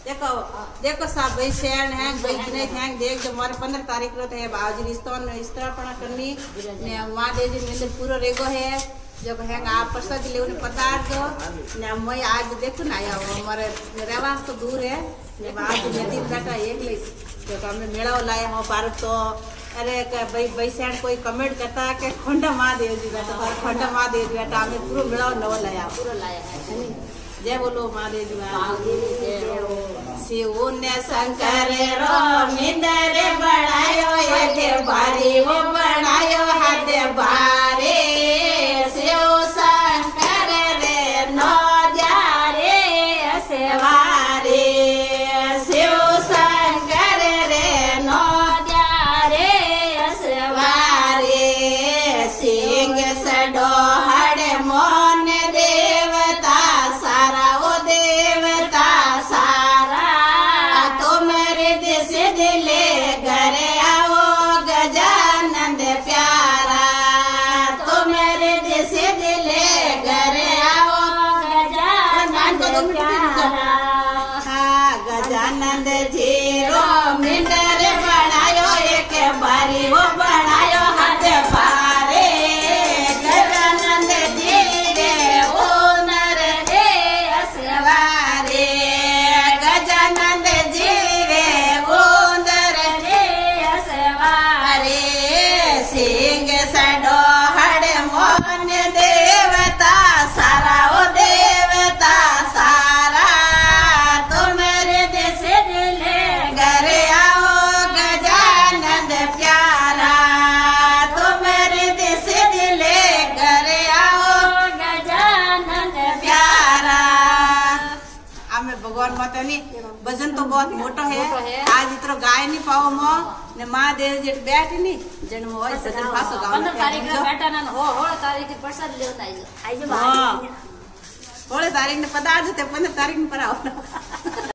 देखो देखो सब भाई शरण है भाई जिने हैं देख जो हमारे 15 तारीख रो है बाजी रिश्तों इस तरह पना करनी ने मां दे जी मंदिर पूरा रेगो है जब है आप प्रसाद ले उन्हें पदार्थ दो ने मैं आज देखो ना आया हमारे रहवास तो दूर है ने आज नदी बेटा एक ले जो हमने मेला लाया हो भारत तो अरे भाई भाई शरण कोई कमेंट करता के खंडा महादेव जी बेटा खंडा महादेव जी बेटा हमने पूरा मेला नव लाया है जय बोलो महादेव शिव ने शंकर रो मिंदर बनायो ये भारी वो बनायो हाथ भारे शिव शंकर रे नो जा रे सेवारे शिव शंकर रे नो जा रे सेवारे सिंह सडो हड़ मोन देवता सारा वो देवता सारा तुम्हारे देश दिले घर आओ गजानंद प्यारा तुम्हारे देश दिले घर आओ गजानंद प्यारा हाँ गजानंद जी रो मिंडर बनायो एक बारी वो बनायो हाथ भारे गजानंद जी रे ओ नर रे असवारे गजानंद जी रे ओ नर रे असवारे सिंह सडो हड़ मोहन देवता सारा ओ देवता सारा तुम्हारे देश दिले घर आओ गजानंद प्यारा तुम्हारे देश दिले घर आओ गजानंद प्यारा आमे भगवान माता नी भजन तो बहुत मोटो है आज इतरो गाय नहीं पाओ मो ने महादेव जी बैठ नी जन्म होय भजन पासो गाव 15 तारीख रे बेटा ना हो 16 तारीख के प्रसाद लेवन आई जो 16 तारीख ने पदार्थ थे 15 तारीख में पर आओ